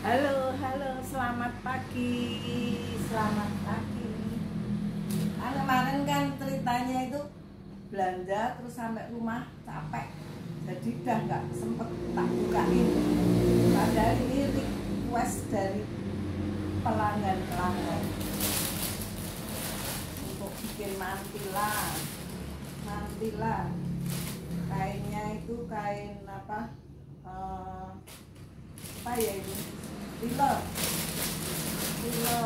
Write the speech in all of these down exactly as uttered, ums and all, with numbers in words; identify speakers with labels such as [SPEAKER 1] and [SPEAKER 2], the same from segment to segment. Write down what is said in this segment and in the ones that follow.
[SPEAKER 1] Halo, halo, selamat pagi, selamat pagi. Kan kemarin kan ceritanya itu belanja terus sampai rumah capek, jadi udah nggak sempet tak bukain. Padahal ini request dari pelanggan-pelanggan untuk bikin mantila, mantila. Kainnya itu kain apa? Eh, apa ya ini? Tilo, tilo,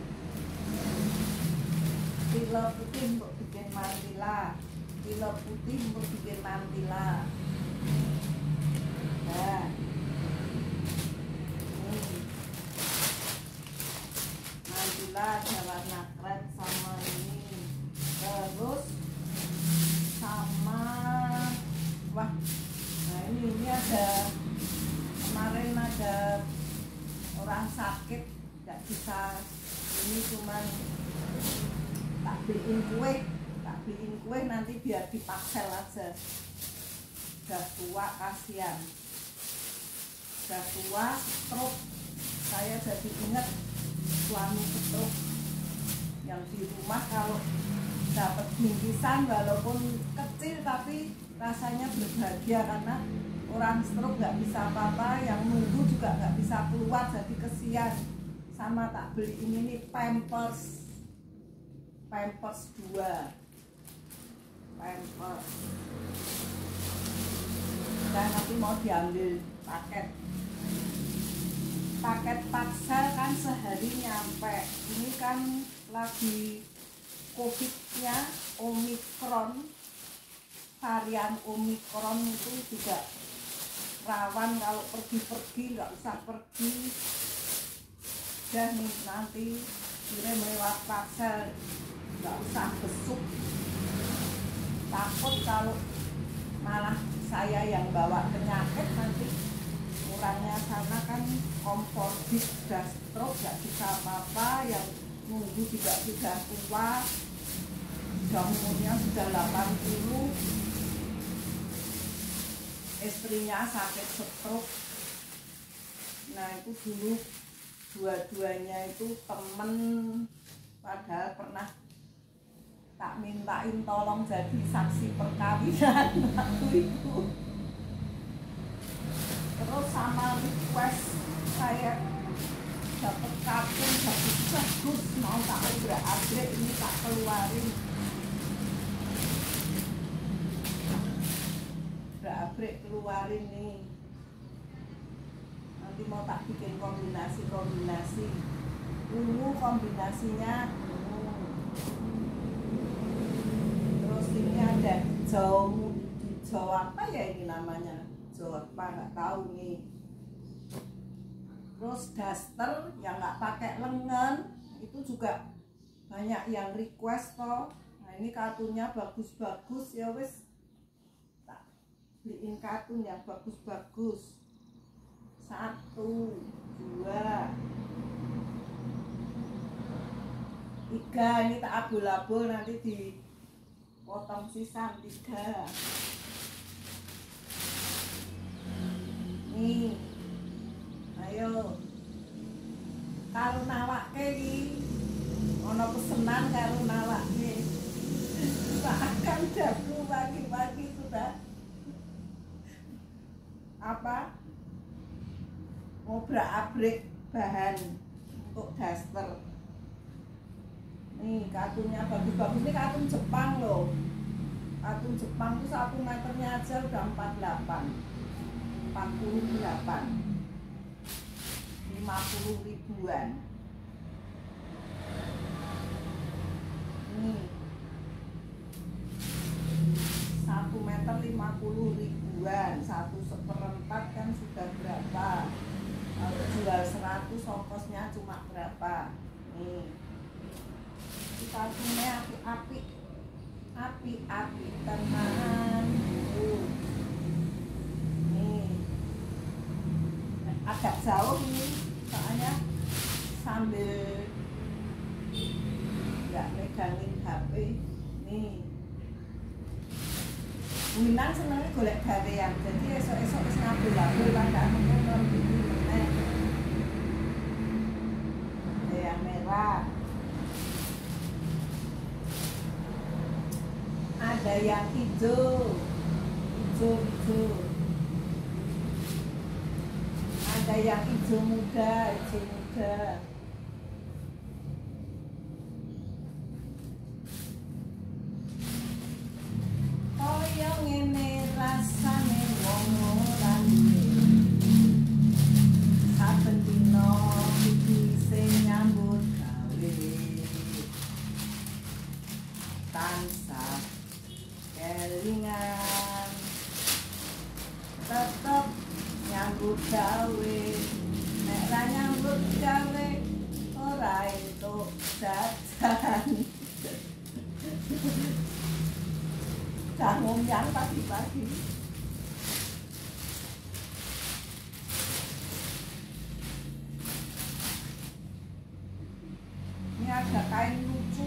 [SPEAKER 1] tilo putih untuk bikin mantila, tilo putih untuk bikin mantila. Nah, ini mantila ada warna krem sama ini, terus sama wah, nah ini ini ada kemarin ada orang sakit nggak bisa ini, cuman tak beliin kue tak beliin kue nanti biar dipaksel aja, udah tua kasihan, udah tua stroke. Saya jadi ingat suami stroke yang di rumah kalau dapat bingkisan walaupun kecil tapi rasanya berbahagia karena orang stroke nggak bisa apa-apa, yang nunggu juga nggak bisa keluar, jadi kesian. Sama tak beli ini nih pampers, pampers dua, pampers. Dan nanti mau diambil paket, paket paksel kan sehari nyampe. Ini kan lagi covidnya Omikron, varian Omikron itu juga rawan kalau pergi-pergi, nggak usah pergi. Dan nih nanti kirim lewat parcel, nggak usah besuk. Takut kalau malah saya yang bawa penyakit, nanti orangnya sana kan komposit, sudah stroke, nggak bisa apa-apa, yang nunggu juga sudah tua, sudah umurnya sudah delapan puluh. Istrinya sakit stroke. Nah itu dulu dua-duanya itu temen, padahal pernah tak mintain tolong jadi saksi perkawinan waktu itu. Terus sama request saya dapat kartun bagus-bagus, mau tak obrak-abrik, ini tak keluarin. Abrik keluarin nih, nanti mau tak bikin kombinasi-kombinasi. Ungu kombinasinya ungu, terus ini ada hijau, hijau apa ya ini namanya, hijau apa nggak tahu nih. Terus daster yang nggak pakai lengan itu juga banyak yang request toh. Nah ini kartunya bagus-bagus ya wes, beliin kartun yang bagus-bagus. Satu, dua, tiga. Ini tak abul-abul, nanti dipotong sisa tiga. Nih, ayo. Kalau nawak ini, ono pesenan kalau nawak nih. Makan jago pagi-pagi sudah apa ngobrak-abrik bahan untuk daster. Nih kartunnya bagus-bagus, ini kartun Jepang loh. Kartun Jepang tuh satu meternya aja udah empat puluh delapan, empat puluh delapan, lima puluh ribuan. Nih satu meter lima puluh ribuan, satu seperempat kan sudah berapa? Kalau jual seratus ongkosnya cuma berapa? Nih kartunya api-api, api-api teman. Uh. Nih agak jauh ini soalnya sambil nggak megangin H P. Nih Winang senengnya golek gawean, jadi esok-esok wis ngabul-abul kan gak mungkin ngerti meneh. yang hijau, hijau hijau. Ada yang hijau muda, hijau muda. Kaya ngene rasane wong ora saben dina iki sing nyambut gawe tansah kelingan tetep nyambut gawe nek ra nyambut gawe ora entuk jajan. Jangan yang pagi-pagi. Ini ada kain lucu,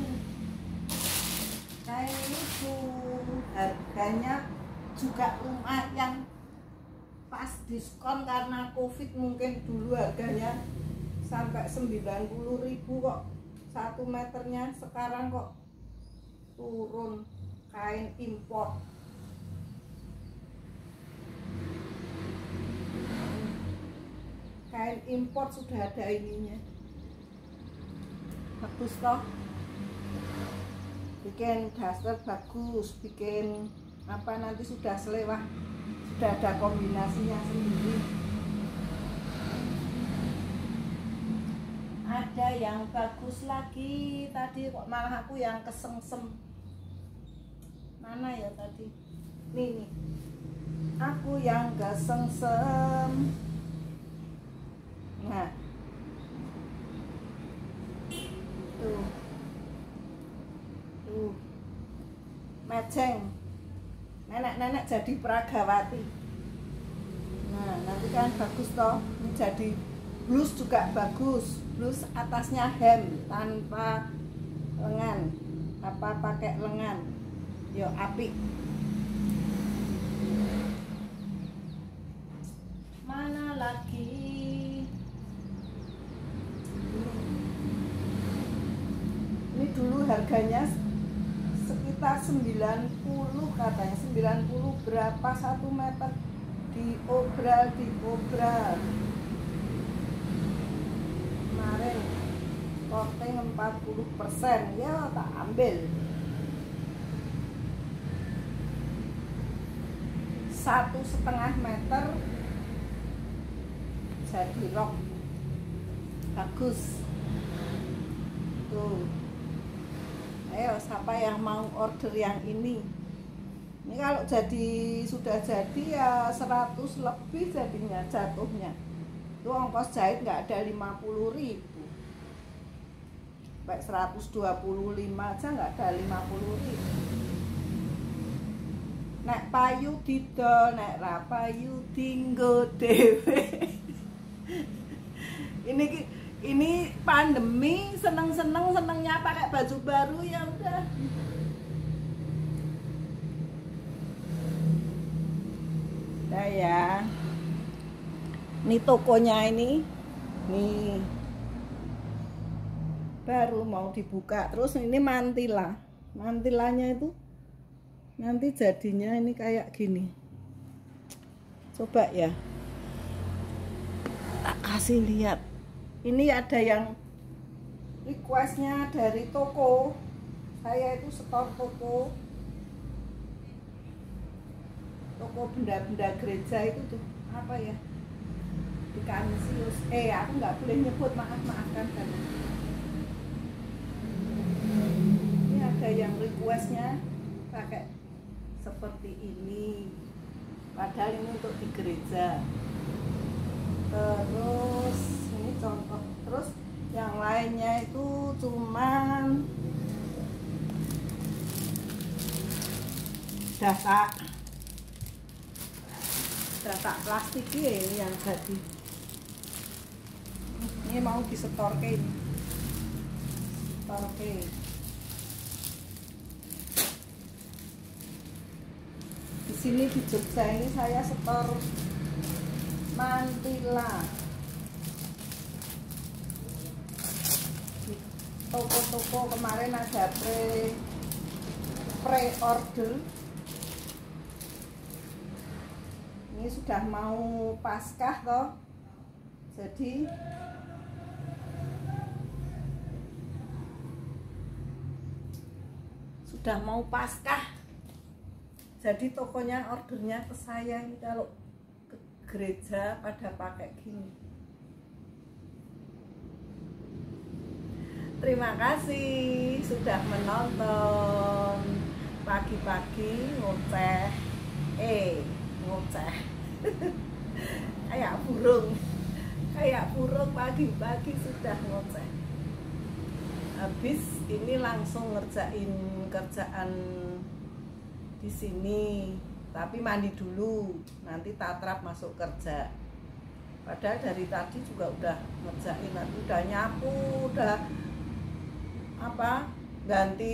[SPEAKER 1] kain lucu, harganya juga lumayan, pas diskon karena covid mungkin dulu harganya sampai sembilan puluh ribu kok satu meternya, sekarang kok turun. Kain impor, kain impor sudah ada ininya, bagus toh, bikin daster bagus, bikin apa nanti sudah selewah, sudah ada kombinasinya sendiri. Ada yang bagus lagi, tadi kok malah aku yang kesengsem. Mana ya tadi? Nih, nih. Aku yang kesengsem. Nah. Tuh. Tuh. Matching. Nenek-nenek jadi Pragawati. Nah, nanti kan bagus toh. Ini jadi blus juga bagus. Blus atasnya hem tanpa lengan. Apa pakai lengan? Yo apik. Mana lagi? Ini dulu harganya sekitar sembilan puluh katanya, sembilan puluh berapa satu meter, di obral di obral. Kemarin korting empat puluh persen, ya tak ambil. Satu setengah meter jadi rok bagus tuh. Ayo siapa yang mau order yang ini? Ini kalau jadi sudah jadi ya seratus lebih jadinya jatuhnya. Itu ongkos jahit nggak ada lima puluh ribu, baik seratus dua puluh lima aja nggak ada lima puluh ribu. Nek payu didol, nek ra payu dinggo dhewe. Ini ini pandemi, seneng-seneng senengnya pakai baju baru, ya udah. Udah ya. Ini tokonya ini. Nih. Baru mau dibuka. Terus ini mantila. Mantilanya itu nanti jadinya ini kayak gini. Coba ya, tak kasih lihat. Ini ada yang requestnya dari toko. Saya itu setor toko Toko benda-benda gereja itu tuh apa ya, di Kanisius. Eh aku nggak boleh nyebut, maaf maafkan kan. Ini ada yang requestnya pakai seperti ini, padahal ini untuk di gereja. Terus ini contoh. Terus yang lainnya itu cuman data data plastik ini yang jadi. Ini mau disetorke ini. Setorke. Di sini di Jogja ini saya setor mantila. Toko-toko kemarin ada pre pre order Ini sudah mau Paskah toh, jadi sudah mau Paskah, jadi tokonya ordernya ke saya. Ini kalau ke gereja pada pakai gini. Terima kasih sudah menonton. Pagi-pagi ngoceh, eh ngoceh kayak burung, kayak burung pagi-pagi sudah ngoceh. Habis ini langsung ngerjain kerjaan di sini, tapi mandi dulu, nanti tatrap masuk kerja. Padahal dari tadi juga udah ngerjain, nanti udah nyapu, udah apa ganti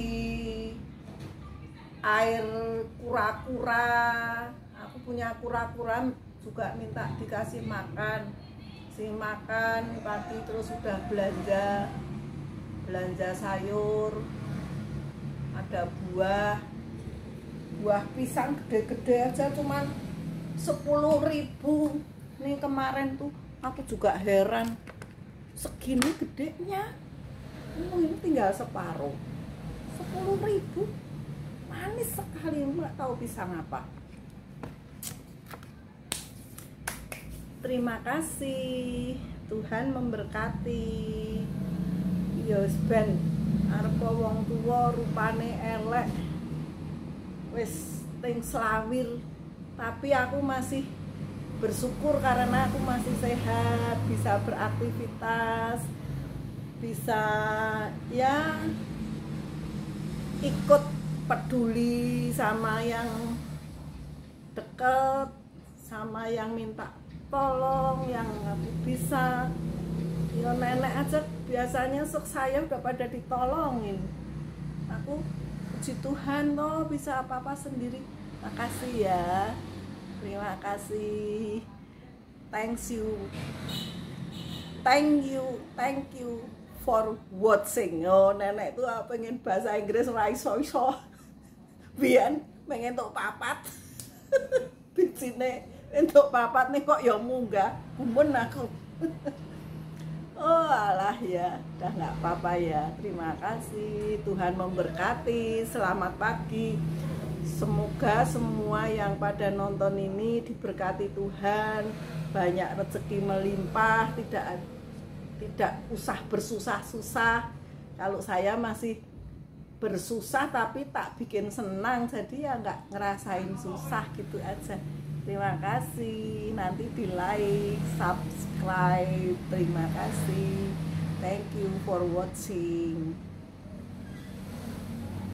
[SPEAKER 1] air kura-kura. Aku punya kura-kura juga minta dikasih makan, si makan pagi. Terus sudah belanja belanja sayur, ada buah buah pisang gede-gede aja cuman sepuluh ribu. Nih kemarin tuh aku juga heran, segini gedenya. Oh, ini tinggal separuh, sepuluh ribu. Manis sekali, nggak tahu pisang apa. Terima kasih, Tuhan memberkati. Yos ben arepa wong tuwa rupane elek, wis ting slawir, tapi aku masih bersyukur karena aku masih sehat, bisa beraktivitas, bisa ya ikut peduli sama yang deket, sama yang minta tolong, yang aku bisa. Ya nenek aja biasanya sok saya udah pada ditolongin. Aku puji Tuhan toh bisa apa-apa sendiri. Makasih ya, terima kasih, thanks you, thank you, thank you for watching. Oh nenek tuh pengen bahasa Inggris ora iso-iso. Biyen pengen tok papat. Bijine entuk papat nih kok ya munggah, gumun aku. Oh alah ya, udah nggak apa-apa ya. Terima kasih, Tuhan memberkati. Selamat pagi. Semoga semua yang pada nonton ini diberkati Tuhan, banyak rezeki melimpah, tidak tidak usah bersusah-susah. Kalau saya masih bersusah tapi tak bikin senang, jadi ya nggak ngerasain susah gitu aja. Terima kasih, nanti di like, subscribe. Terima kasih, thank you for watching.